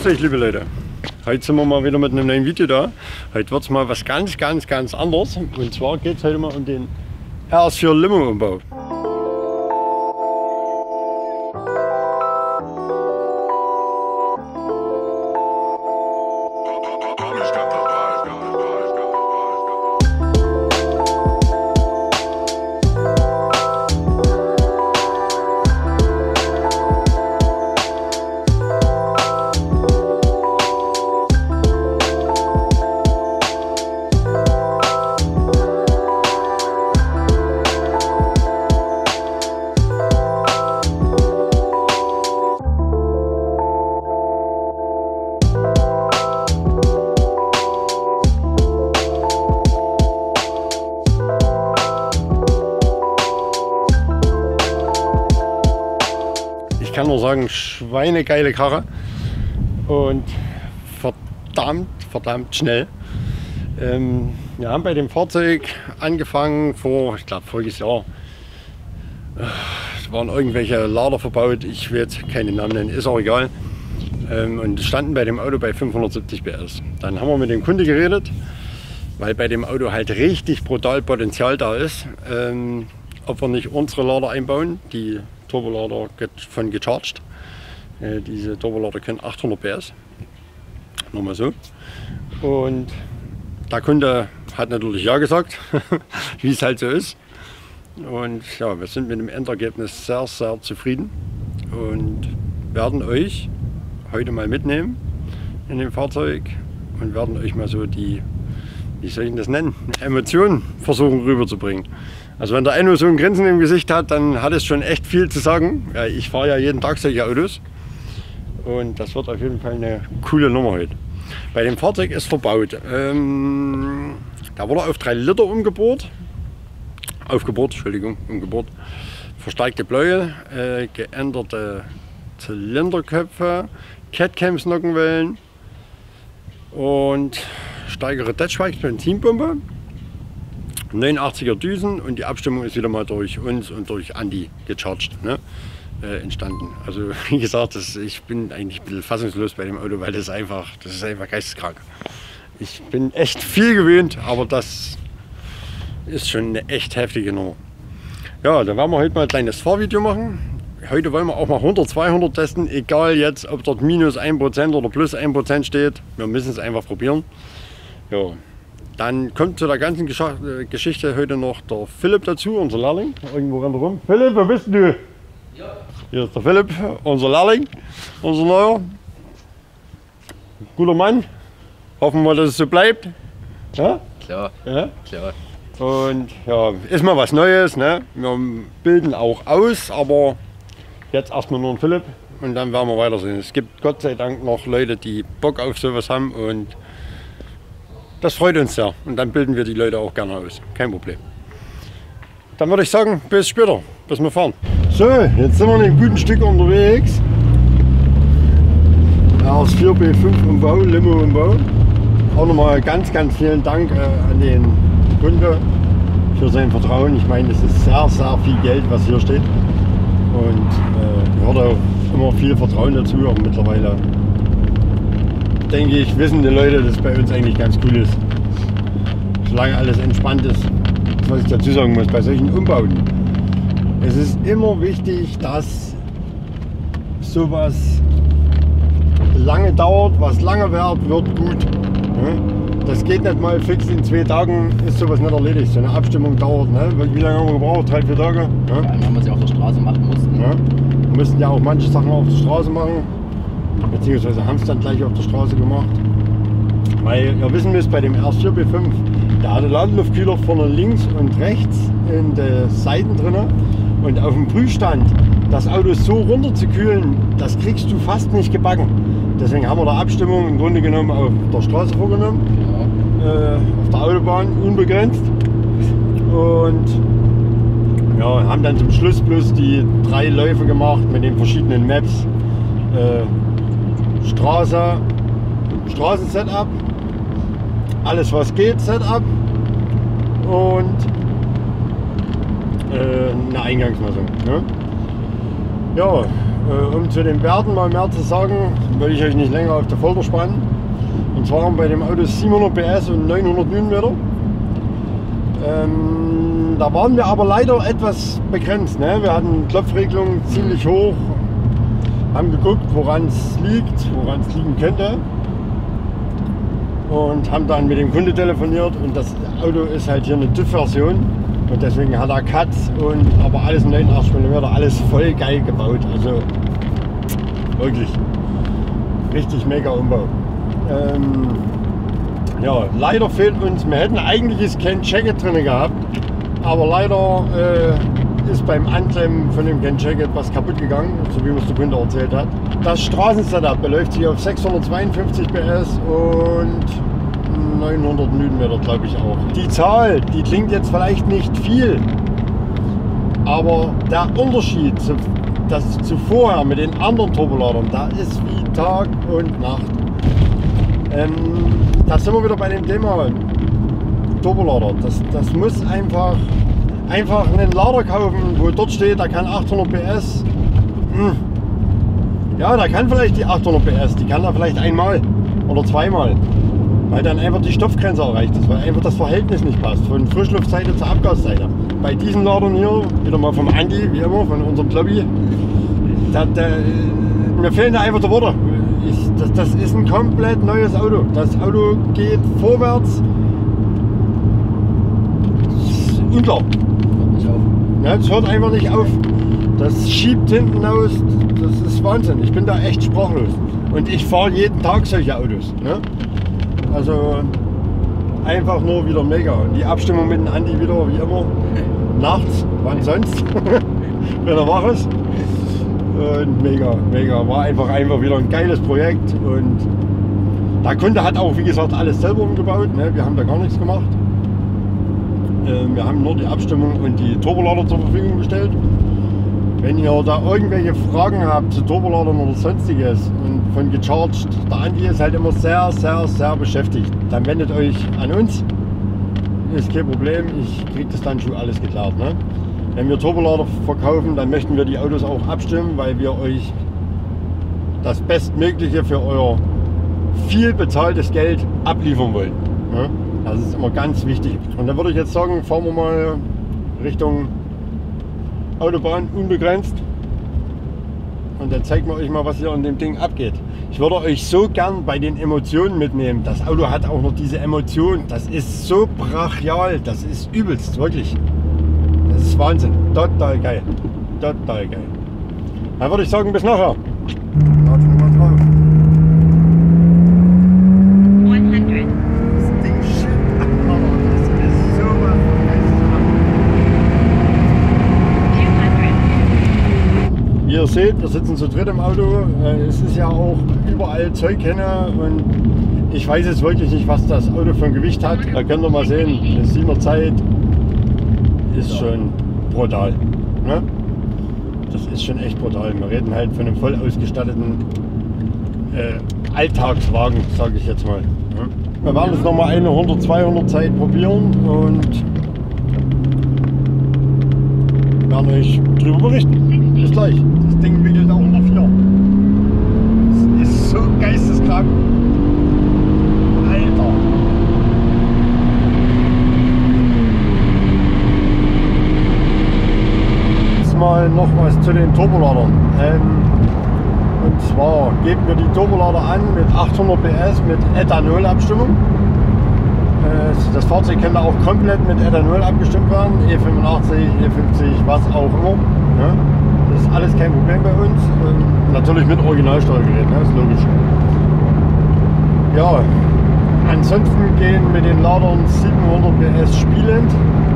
Grüß euch, liebe Leute. Heute sind wir mal wieder mit einem neuen Video da. Heute wird es mal was ganz anderes. Und zwar geht es heute mal um den RS4 Limo Umbau. Ich kann nur sagen, schweinegeile Karre und verdammt schnell. Wir haben bei dem Fahrzeug angefangen vor, ich glaube voriges Jahr. Es waren irgendwelche Lader verbaut, ich will jetzt keine Namen nennen, ist auch egal. Und standen bei dem Auto bei 570 PS. Dann haben wir mit dem Kunde geredet, weil bei dem Auto halt richtig brutal Potenzial da ist, ob wir nicht unsere Lader einbauen, die Turbolader von gecharged. Diese Turbolader können 800 PS. Nur mal so. Und der Kunde hat natürlich ja gesagt, wie es halt so ist. Und ja, wir sind mit dem Endergebnis sehr zufrieden und werden euch heute mal mitnehmen in dem Fahrzeug und werden euch mal so die, wie soll ich das nennen, Emotionen versuchen rüberzubringen. Also wenn der eine so ein Grinsen im Gesicht hat, dann hat es schon echt viel zu sagen. Ja, ich fahre ja jeden Tag solche Autos und das wird auf jeden Fall eine coole Nummer heute. Bei dem Fahrzeug ist verbaut. Da wurde auf 3 Liter umgebohrt. Umgebohrt. Versteigte Bläue, geänderte Zylinderköpfe, Catcams Nockenwellen und steigere Detschweiß Benzinpumpe. 89er Düsen und die Abstimmung ist wieder mal durch uns und durch Andi gecharged, ne, entstanden. Also wie gesagt, ich bin eigentlich ein bisschen fassungslos bei dem Auto, weil das ist einfach geisteskrank. Ich bin echt viel gewöhnt, aber das ist schon eine echt heftige Nummer. Ja, da werden wir heute mal ein kleines Fahrvideo machen. Heute wollen wir auch mal 100, 200 testen, egal jetzt, ob dort minus 1% oder plus 1% steht. Wir müssen es einfach probieren. Ja. Dann kommt zu der ganzen Geschichte heute noch der Philipp dazu, unser Lehrling. Irgendwo rennt er rum. Philipp, wo bist du? Ja. Hier ist der Philipp, unser Lehrling, unser Neuer. Guter Mann. Hoffen wir, dass es so bleibt. Ja? Klar. Ja? Klar. Und ja, ist mal was Neues. Ne? Wir bilden auch aus, aber jetzt erstmal nur ein Philipp und dann werden wir weitersehen. Es gibt Gott sei Dank noch Leute, die Bock auf sowas haben und das freut uns sehr und dann bilden wir die Leute auch gerne aus. Kein Problem. Dann würde ich sagen, bis später, bis wir fahren. So, jetzt sind wir ein gutes Stück unterwegs. RS4 B5 Umbau, Limo Umbau. Auch nochmal ganz vielen Dank an den Kunde für sein Vertrauen. Ich meine, es ist sehr viel Geld, was hier steht. Und gehört auch immer viel Vertrauen dazu, aber mittlerweile denke ich, wissen die Leute, dass es bei uns eigentlich ganz cool ist. Solange alles entspannt ist, was ich dazu sagen muss, bei solchen Umbauten. Es ist immer wichtig, dass sowas lange dauert, was lange währt, wird gut. Das geht nicht mal fix in 2 Tagen, ist sowas nicht erledigt. So eine Abstimmung dauert, ne? Wie lange haben wir gebraucht? 3, 4 Tage? Ja? Weil wir es ja auf der Straße machen mussten. Ja? Wir mussten ja auch manche Sachen auf der Straße machen. Beziehungsweise haben es dann gleich auf der Straße gemacht. Weil ihr wissen müsst, bei dem RS4 B5, der hatte Ladenluftkühler vorne links und rechts in den Seiten drin. Und auf dem Prüfstand das Auto so runter zu kühlen, das kriegst du fast nicht gebacken. Deswegen haben wir die Abstimmung im Grunde genommen auf der Straße vorgenommen. Genau. Auf der Autobahn unbegrenzt. Und ja, haben dann zum Schluss bloß die 3 Läufe gemacht mit den verschiedenen Maps. Straßen-Setup, alles was geht Setup und eine Eingangsmessung. Ne? Ja, um zu den Werten mal mehr zu sagen, will ich euch nicht länger auf der Folter spannen. Und zwar haben bei dem Auto 700 PS und 900 Newtonmeter. Da waren wir aber leider etwas begrenzt. Ne? Wir hatten Klopfregelung ziemlich hoch, haben geguckt, woran es liegt, woran es liegen könnte. Und haben dann mit dem Kunde telefoniert und das Auto ist halt hier eine TÜV-Version und deswegen hat er Cut und aber alles 89 mm, alles voll geil gebaut. Also wirklich richtig mega Umbau. Ja, leider fehlt uns, wir hätten eigentlich kein Jacket drin gehabt, aber leider ist beim Anklemmen von dem Ken Jacket was kaputt gegangen, so wie mir es der Kunde erzählt hat. Das Straßensetup beläuft sich auf 652 PS und 900 Newtonmeter, glaube ich auch. Die Zahl, die klingt jetzt vielleicht nicht viel, aber der Unterschied zu vorher mit den anderen Turboladern, da ist wie Tag und Nacht. Da sind wir wieder bei dem Thema Turbolader. Das muss einfach einen Lader kaufen, wo dort steht, da kann 800 PS. Ja, da kann vielleicht die 800 PS, die kann da vielleicht einmal oder zweimal, weil dann einfach die Stoffgrenze erreicht ist, weil einfach das Verhältnis nicht passt, von Frischluftseite zur Abgasseite. Bei diesen Ladern hier, wieder mal vom Andi, wie immer, von unserem Lobby, mir fehlen da einfach die Worte. Das ist ein komplett neues Auto. Das Auto geht vorwärts. Unglaublich. Ja, es hört einfach nicht auf. Das schiebt hinten aus. Das ist Wahnsinn. Ich bin da echt sprachlos. Und ich fahre jeden Tag solche Autos. Ne? Also einfach nur wieder mega. Und die Abstimmung mit dem Andi wieder wie immer. Nachts, wann sonst? Wenn er wach ist. Und mega. War einfach wieder ein geiles Projekt. Und der Kunde hat auch, wie gesagt, alles selber umgebaut. Ne? Wir haben da gar nichts gemacht. Wir haben nur die Abstimmung und die Turbolader zur Verfügung gestellt. Wenn ihr da irgendwelche Fragen habt zu Turboladern oder sonstiges und von gecharged, der Andi ist halt immer sehr beschäftigt. Dann wendet euch an uns. Ist kein Problem, ich kriege das dann schon alles geklärt. Ne? Wenn wir Turbolader verkaufen, dann möchten wir die Autos auch abstimmen, weil wir euch das Bestmögliche für euer viel bezahltes Geld abliefern wollen. Ne? Das ist immer ganz wichtig. Und dann würde ich jetzt sagen, fahren wir mal Richtung Autobahn unbegrenzt. Und dann zeigen wir euch mal, was hier an dem Ding abgeht. Ich würde euch so gern bei den Emotionen mitnehmen. Das Auto hat auch noch diese Emotion. Das ist so brachial. Das ist übelst, wirklich. Das ist Wahnsinn. Total geil. Total geil. Dann würde ich sagen, bis nachher. Latschen wir mal drauf. 100. Das Ding schiebt ab. Das ist so was. 200. Wie ihr seht, wir sitzen zu dritt im Auto. Es ist ja auch überall Zeug hin und ich weiß jetzt wirklich nicht, was das Auto für ein Gewicht hat. Da könnt ihr mal sehen, eine 7er Zeit ist schon brutal. Ne? Das ist schon echt brutal. Wir reden halt von einem voll ausgestatteten Alltagswagen, sage ich jetzt mal. Ne? Wir werden jetzt nochmal eine 100-200 Zeit probieren und werden euch drüber berichten. Bis gleich. Das Ding wickelt auch unter 4. Das ist so geisteskrank. Alter. Jetzt mal noch was zu den Turboladern. Und zwar geben wir die Turbolader an mit 800 PS mit Ethanolabstimmung. Das Fahrzeug kann da auch komplett mit Ethanol abgestimmt werden, E85, E50, was auch immer. Ne? Das ist alles kein Problem bei uns. Und natürlich mit Originalsteuergerät, ne? Ist logisch. Ja, ansonsten gehen mit den Ladern 700 PS spielend.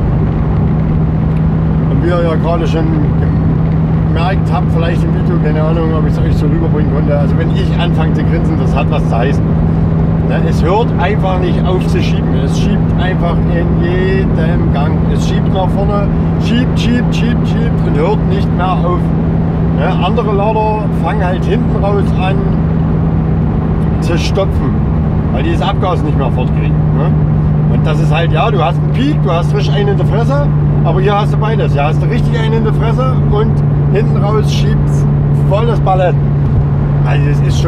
Und wie ihr ja gerade schon gemerkt habt, vielleicht im Video, keine Ahnung, ob ich es euch so rüberbringen konnte. Also wenn ich anfange zu grinsen, das hat was zu heißen. Es hört einfach nicht auf zu schieben. Es schiebt einfach in jedem Gang. Es schiebt nach vorne, schiebt und hört nicht mehr auf. Andere Lader fangen halt hinten raus an zu stopfen, weil die das Abgas nicht mehr fortkriegen. Und das ist halt, ja, du hast einen Peak, du hast richtig einen in der Fresse, aber hier hast du beides. Hier hast du richtig einen in der Fresse und hinten raus schiebt es volles Ballett. Also es ist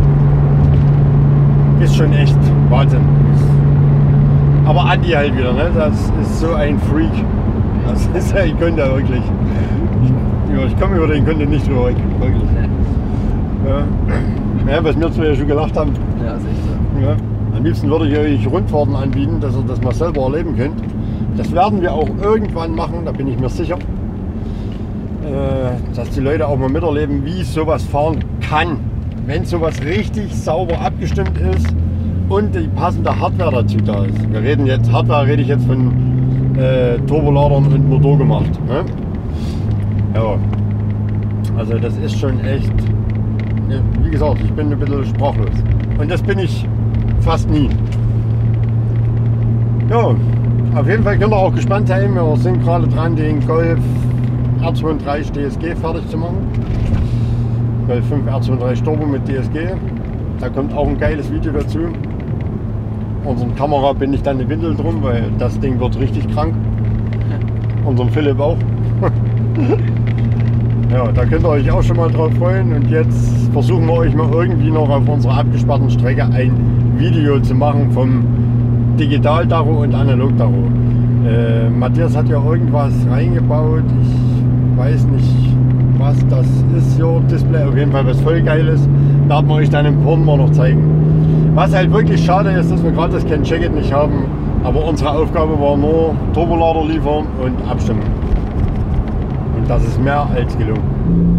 schon echt Wahnsinn. Aber Andi halt wieder, ne? Das ist so ein Freak. Das ist ein Kunde wirklich. Ich komme über den Kunden nicht drüber weg. Wirklich. Ja, was wir zwei ja schon gelacht haben. Ja, ist echt so. Ja. Am liebsten würde ich euch Rundfahrten anbieten, dass ihr das mal selber erleben könnt. Das werden wir auch irgendwann machen, da bin ich mir sicher. Dass die Leute auch mal miterleben, wie sowas fahren kann. Wenn sowas richtig sauber abgestimmt ist und die passende Hardware dazu da ist. Wir reden jetzt, Hardware rede ich jetzt von Turboladern und Motor gemacht. Ne? Ja, also das ist schon echt, wie gesagt, ich bin ein bisschen sprachlos. Und das bin ich fast nie. Ja, auf jeden Fall könnt ihr auch gespannt sein. Wir sind gerade dran, den Golf R32 DSG fertig zu machen. Golf 5 R32 Turbo mit DSG. Da kommt auch ein geiles Video dazu. Unseren Kamera bin ich dann eine Windel drum, weil das Ding wird richtig krank. Unseren Philipp auch. Ja, da könnt ihr euch auch schon mal drauf freuen. Und jetzt versuchen wir euch mal irgendwie noch auf unserer abgesperrten Strecke ein Video zu machen vom Digital-Tacho und Analog-Tacho. Matthias hat ja irgendwas reingebaut. Ich weiß nicht, was das ist hier. Display auf jeden Fall was voll Geiles. Werden wir euch dann im Porn mal noch zeigen. Was halt wirklich schade ist, dass wir gerade das Ken Check-It nicht haben. Aber unsere Aufgabe war nur Turbolader liefern und abstimmen. Und das ist mehr als gelungen.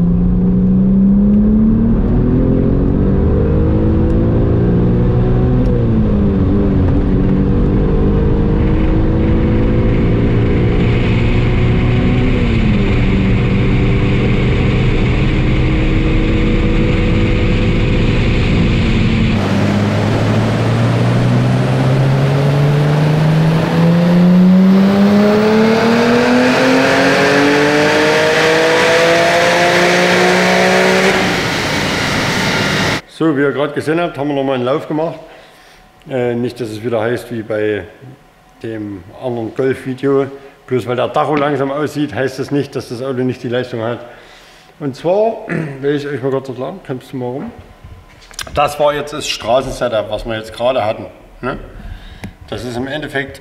So, wie ihr gerade gesehen habt, haben wir nochmal einen Lauf gemacht. Nicht, dass es wieder heißt wie bei dem anderen Golf-Video. Bloß weil der Tacho langsam aussieht, heißt das nicht, dass das Auto nicht die Leistung hat. Und zwar, will ich euch mal kurz erklären, kommst du mal rum. Das war jetzt das Straßensetup, was wir jetzt gerade hatten. Ne? Das ist im Endeffekt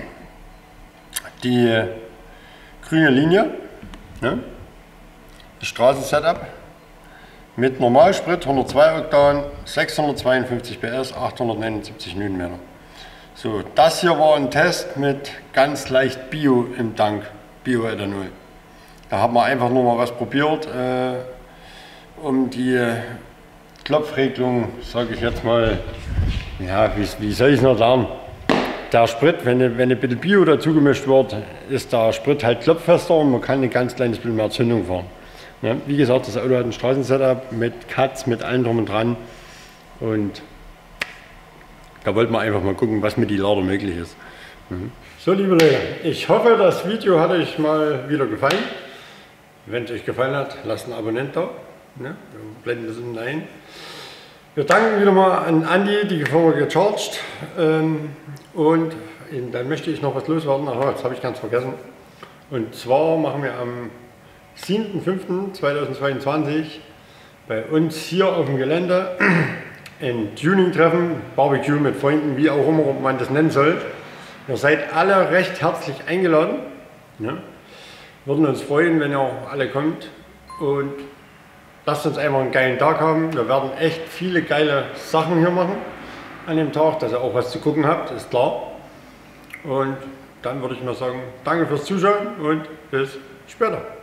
die grüne Linie. Ne? Das Straßensetup. Mit Normalsprit, 102 Oktan, 652 PS, 879 Newtonmeter. So, das hier war ein Test mit ganz leicht Bio im Tank, Bioethanol. Da haben wir einfach nur mal was probiert, um die Klopfregelung, sage ich jetzt mal, ja, wie soll ich es noch sagen? Der Sprit, wenn ein bisschen Bio dazu gemischt wird, ist der Sprit halt klopffester und man kann ein ganz kleines bisschen mehr Zündung fahren. Ja, wie gesagt, das Auto hat ein Straßensetup mit Cuts, mit allem drum und dran. Und da wollten wir einfach mal gucken, was mit die Lader möglich ist. So, liebe Leute, ich hoffe, das Video hat euch mal wieder gefallen. Wenn es euch gefallen hat, lasst ein Abonnent da. Ne? Wir blenden das unten ein. Wir danken wieder mal an Andi, die Firma Gecharged. Und dann möchte ich noch was loswerden. Aha, jetzt habe ich ganz vergessen. Und zwar machen wir am 7.5.2022 bei uns hier auf dem Gelände ein Tuning-Treffen, Barbecue mit Freunden, wie auch immer man das nennen soll. Ihr seid alle recht herzlich eingeladen. Ja. Würden uns freuen, wenn ihr auch alle kommt und lasst uns einfach einen geilen Tag haben. Wir werden echt viele geile Sachen hier machen an dem Tag, dass ihr auch was zu gucken habt, ist klar. Und dann würde ich mal sagen, danke fürs Zuschauen und bis später.